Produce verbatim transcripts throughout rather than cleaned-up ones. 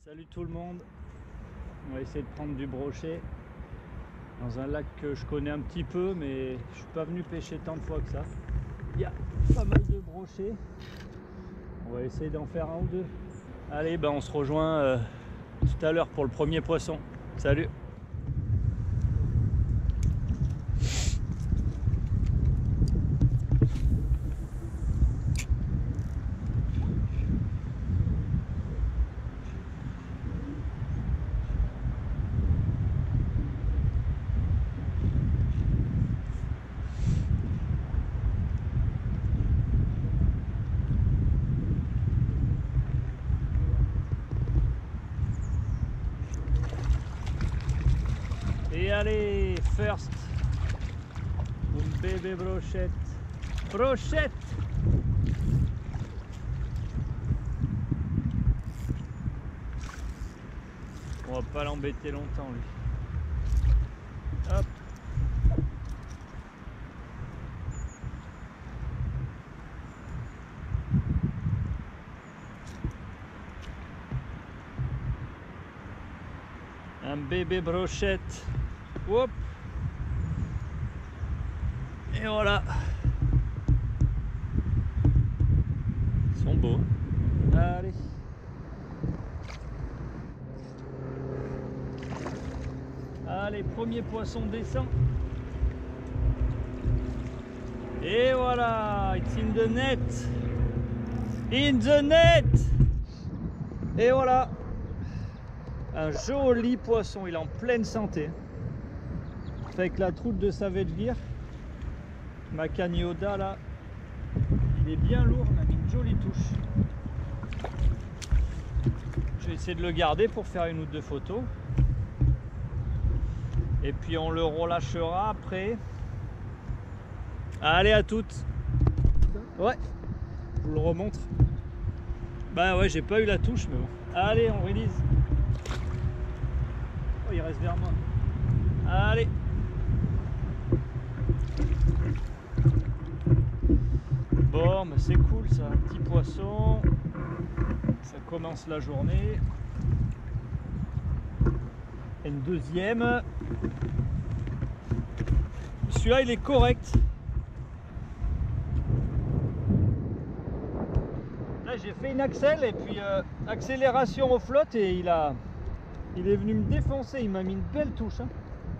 Salut tout le monde, on va essayer de prendre du brochet dans un lac que je connais un petit peu, mais je suis pas venu pêcher tant de fois que ça. Il y a pas mal de brochets, on va essayer d'en faire un ou deux. Allez, ben on se rejoint euh, tout à l'heure pour le premier poisson. Salut! Et allez, first, un bébé brochette, brochette. On va pas l'embêter longtemps lui. Hop. Un bébé brochette. Hop. Et voilà. Ils sont beaux. Allez. Allez, premier poisson descend. Et voilà, it's in the net. In the net. Et voilà. Un joli poisson, il est en pleine santé. Avec la troute de Savetgir, ma Canioda là, il est bien lourd, on a mis une jolie touche. Je vais essayer de le garder pour faire une ou deux photos. Et puis on le relâchera après. Allez, à toutes. Ouais, je vous le remontre. Bah ouais, j'ai pas eu la touche, mais bon. Allez, on release. Oh, il reste vers moi. Allez. Bon, mais c'est cool ça, un petit poisson. Ça commence la journée. Et une deuxième. Celui-là, il est correct. Là, j'ai fait une accel et puis euh, accélération aux flottes et il a, il est venu me défoncer. Il m'a mis une belle touche. Hein.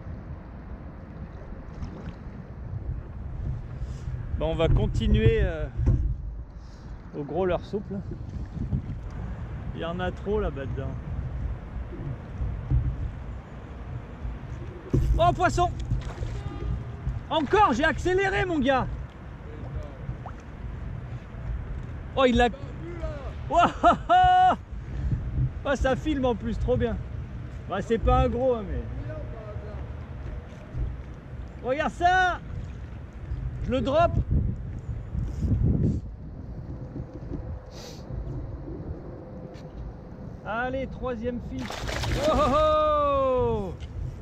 Bon, on va continuer euh, au gros leur souple. Il y en a trop là-bas dedans. Oh, poisson! Encore, j'ai accéléré mon gars. Oh, il l'a... Oh, oh, oh, oh, ça filme en plus, trop bien. Bah, c'est pas un gros, hein, mais... Regarde ça! Je le drop. Allez, troisième fiche. Oh, oh, oh,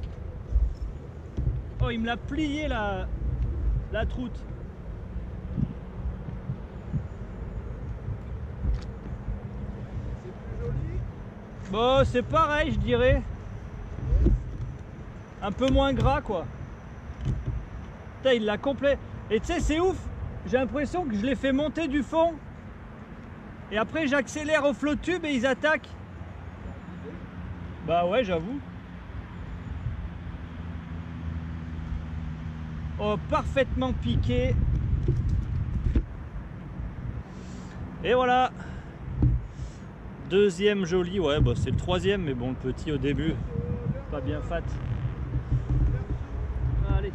oh, il me l'a plié la, la troute. C'est plus joli? Bon, c'est pareil, je dirais. Un peu moins gras, quoi. Putain, il l'a complet. Et tu sais, c'est ouf. J'ai l'impression que je les fais monter du fond. Et après, j'accélère au flot tube et ils attaquent. Bah ouais, j'avoue. Oh, parfaitement piqué. Et voilà. Deuxième joli. Ouais, bah c'est le troisième, mais bon, le petit au début, pas bien fat. Allez.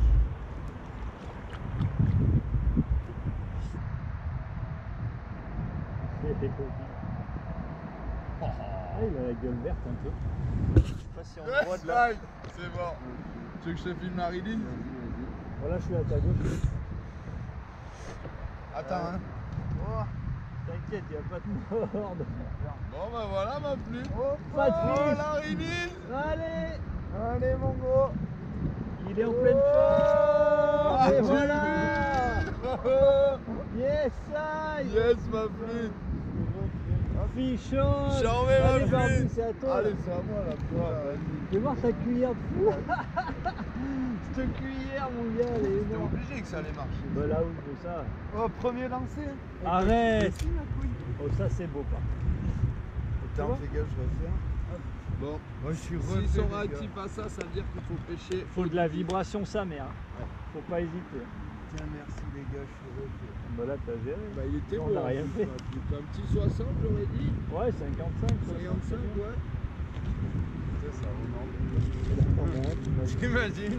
Oh, il a la gueule verte un peu. Je sais pas si on voit de là. C'est bon. Tu veux que je te filme la ridine? Voilà, je suis à ta gauche. Attends, euh... hein. Oh, t'inquiète, il n'y a pas de morde. Bon bah voilà ma plume. Oh, pas de oh fiche. la ridine. Allez. Allez mon gros. Il est en pleine forme. Ah, et tu- voilà. Yes, I. Yes ma plume. Fichon. J'en mets ma Allez, Barbie, plume. c'est à toi. Allez, c'est à moi là. Putain, vas-y. Fais voir ta cuillère de fou. Cette cuillère, mon gars, elle est T'es énorme. obligé que ça allait marcher. Bah là où je veux ça. Oh, premier lancé. Arrête. Oh, ça c'est beau pas. Attends, fais gaffe, je vais faire. Bon, moi je suis refait. S'ils sont les réactifs gars. à ça, ça veut dire qu'il faut pêcher. Faut de la vibration, sa mère. Faut pas hésiter. Tiens, merci les gars, je suis refait. Bah là, t'as géré. Bah, il était On beau. a rien fait. Un petit soixante, j'aurais dit. Ouais, cinquante-cinq. cinquante-cinq, ouais. C'est ça, Ouais. T'imagines?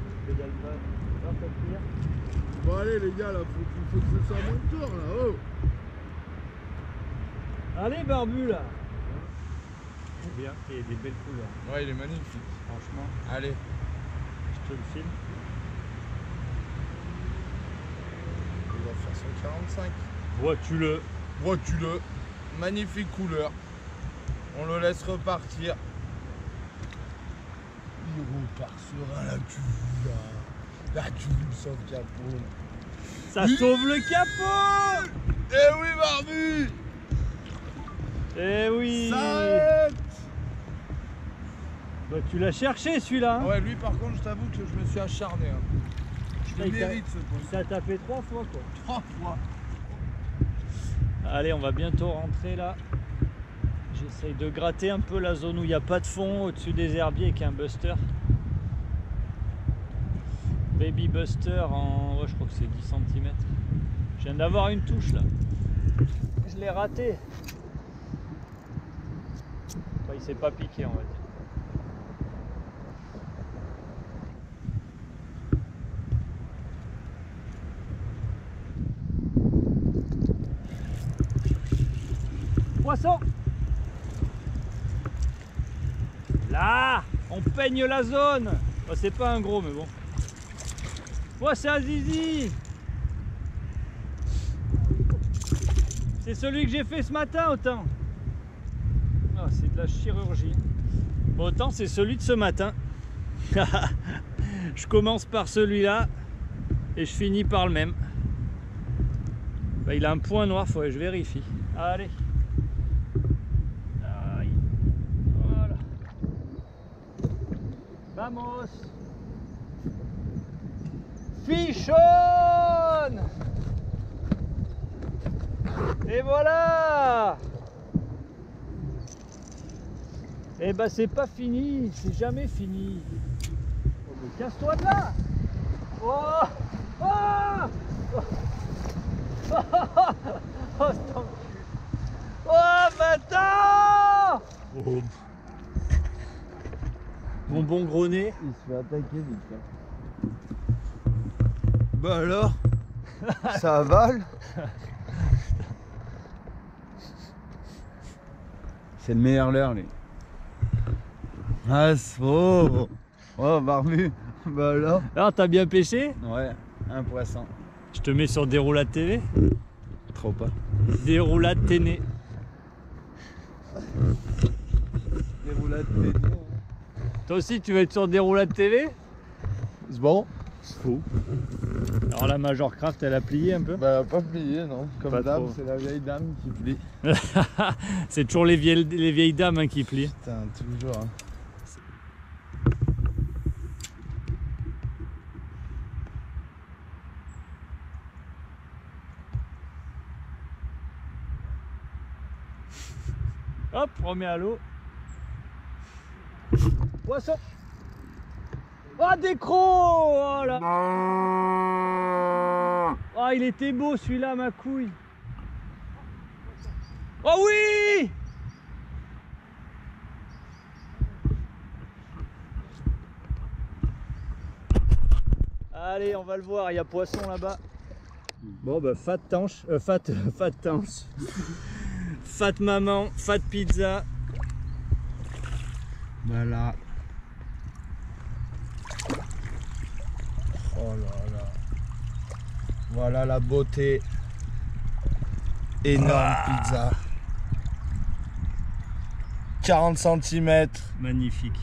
Bon, allez, les gars, là, faut, faut que ce soit à mon tour, là. Oh! Allez, Barbu, là. Bien, et des belles couleurs. Ouais, il est magnifique. Franchement, Allez. je te le filme. Il va faire son quarante-cinq. Vois-tu-le. Vois-tu-le? Magnifique couleur. On le laisse repartir. Il repart sur un la cuve là. La cuve sauve capot. Ça sauve le capot. Eh oui, Barbu! Eh oui. Ça arrête! Bah, tu l'as cherché celui-là. Hein. Ouais, lui par contre, je t'avoue que je me suis acharné. Hein. Je Ça, le il t'a- mérite ce poste. Ça t'a fait trois fois quoi. Trois fois. Allez, on va bientôt rentrer là. J'essaye de gratter un peu la zone où il n'y a pas de fond au-dessus des herbiers avec un buster. Baby buster en... Ouais, je crois que c'est dix centimètres. Je viens d'avoir une touche là. Je l'ai raté. Enfin, il s'est pas piqué, on va dire. Poisson! Là! On peigne la zone! Oh, c'est pas un gros, mais bon. Ouais, c'est un zizi! C'est celui que j'ai fait ce matin, autant. Ah, c'est de la chirurgie. Bon, autant c'est celui de ce matin. Je commence par celui-là et je finis par le même. Bah, il a un point noir, faut que je vérifie. Allez. Aïe. Voilà. Vamos. Fichon. Et voilà. Et bah c'est pas fini, c'est jamais fini. Oh, mais casse-toi de là. Oh. Oh. Oh, c'est un cul. Oh, bâtard. Oh. Mon bon gros nez. Il se fait attaquer vite. Hein. Bah alors? Ça avale? C'est le meilleur leurre, lui. Ah, c'est oh, oh, Barbu. Bah alors? Alors, t'as bien pêché? Ouais, un poisson. Je te mets sur Déroulade T V. Trop pas. Déroulade T V. Des roulades de Toi aussi, tu veux être sur Déroulade T V? C'est bon? C'est fou. Alors la Major Craft, elle a plié un peu? Bah, pas plié, non. Comme Pas d'hab, trop. c'est la vieille dame qui plie. C'est toujours les vieilles, les vieilles dames hein, qui plient. Putain, toujours. Hein. Hop, remets à l'eau. Poisson. Oh, des crocs. Oh là. Oh, il était beau celui-là, ma couille. Oh oui. Allez, on va le voir, il y a poisson là-bas. Bon, bah, fat tanche, euh, fat, fat tanche. Fat maman, fat pizza. Voilà. Oh là là. Voilà la beauté. Énorme Ah. pizza. quarante centimètres. Magnifique.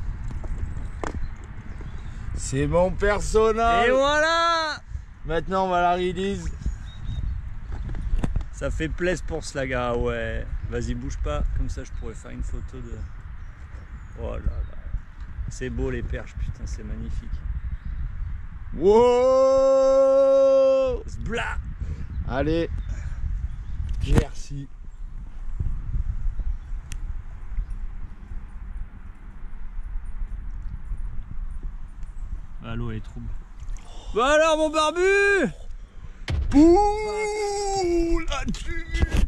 C'est mon personnage. Et voilà. Maintenant on va la release. Ça fait plaisir pour ce laga, ouais. Vas-y, bouge pas, comme ça je pourrais faire une photo de... Oh là là. C'est beau les perches, putain, c'est magnifique. Wow! Zbla! Allez, merci. Ah, l'eau est trouble. Bah alors mon barbu! Pouh, là-dessus.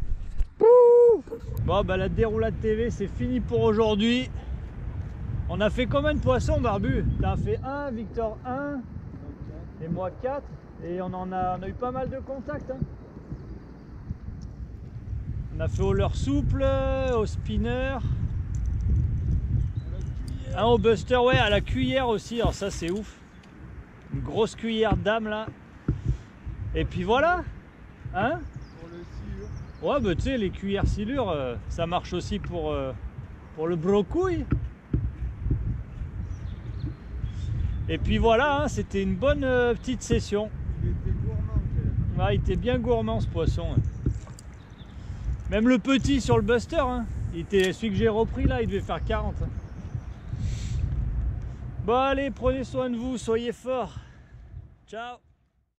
Bon bah la déroulade T V c'est fini pour aujourd'hui. On a fait combien de poissons, barbu? T'as fait un, Victor un et moi quatre. Et on en a, on a eu pas mal de contacts. Hein. On a fait au leurre souple, au spinner, un au buster, ouais, à la cuillère aussi. Alors ça c'est ouf. Une grosse cuillère d'âme là. Et puis voilà. Hein? Pour le silure. Ouais, bah tu sais, les cuillères silure, euh, ça marche aussi pour, euh, pour le brocouille. Et puis voilà, hein, c'était une bonne euh, petite session. Il était gourmand quand même. Ouais, il était bien gourmand ce poisson. Hein. Même le petit sur le buster, hein, il était, celui que j'ai repris là, il devait faire quarante. Hein. Bon allez, prenez soin de vous, soyez forts. Ciao.